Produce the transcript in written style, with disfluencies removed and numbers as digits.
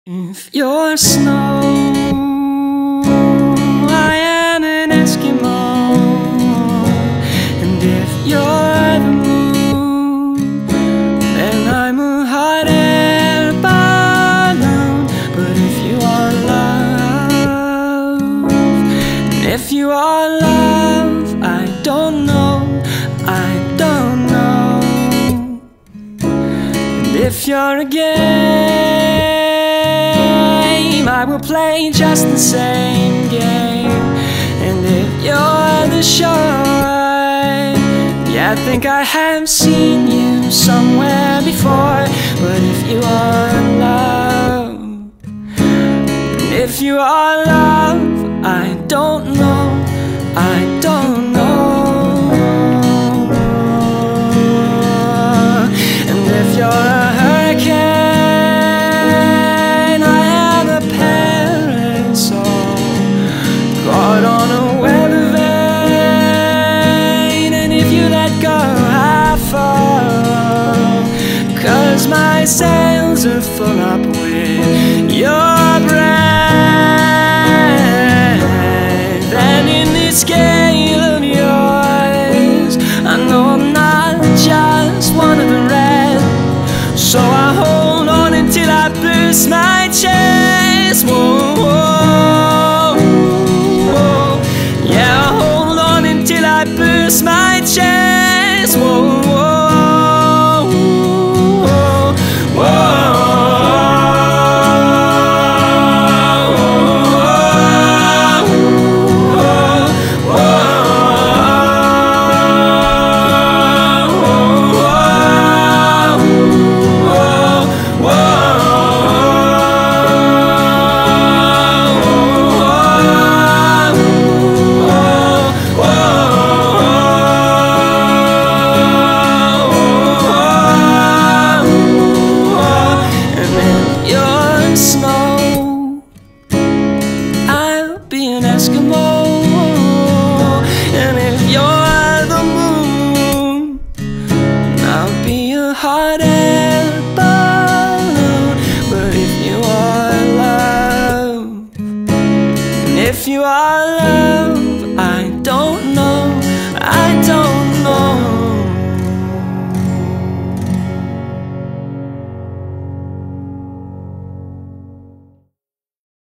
If you're snow, I am an Eskimo. And if you're the moon, then I'm a hot air balloon. But if you are love, and if you are love, I don't know, I don't know. And if you're a game, I will play just the same game. And if you're the shore, yeah, I think I have seen you somewhere before. But if you are love, and if you are love, I don't know, I don't know. And if you're a hurricane, caught on a weather vane. And if you let go, I fall, 'cause my sails are full up with your breath. And in this gale of yours, I know I'm not just one of the rest. So I hold on until I burst my chest. Whoa, whoa. I burst my chest. Whoa, whoa, whoa, whoa. Eskimo. And if you're the moon, I'll be a hot air balloon. But if you are love, and if you are